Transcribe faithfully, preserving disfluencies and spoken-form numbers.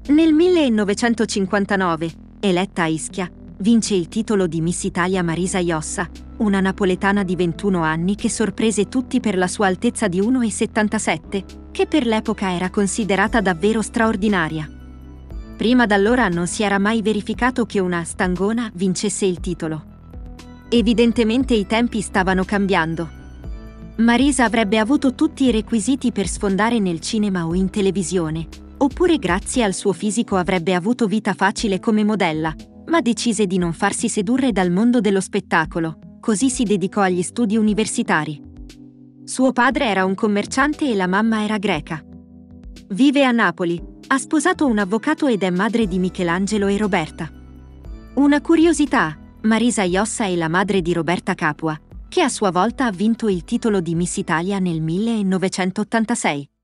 Nel millenovecentocinquantanove, eletta a Ischia, vince il titolo di Miss Italia Marisa Iossa, una napoletana di ventuno anni che sorprese tutti per la sua altezza di uno virgola settantasette, che per l'epoca era considerata davvero straordinaria. Prima d'allora non si era mai verificato che una stangona vincesse il titolo. Evidentemente i tempi stavano cambiando. Marisa avrebbe avuto tutti i requisiti per sfondare nel cinema o in televisione, oppure grazie al suo fisico avrebbe avuto vita facile come modella, ma decise di non farsi sedurre dal mondo dello spettacolo, così si dedicò agli studi universitari. Suo padre era un commerciante e la mamma era greca. Vive a Napoli, ha sposato un avvocato ed è madre di Michelangelo e Roberta. Una curiosità, Marisa Iossa è la madre di Roberta Capua, che a sua volta ha vinto il titolo di Miss Italia nel millenovecentottantasei.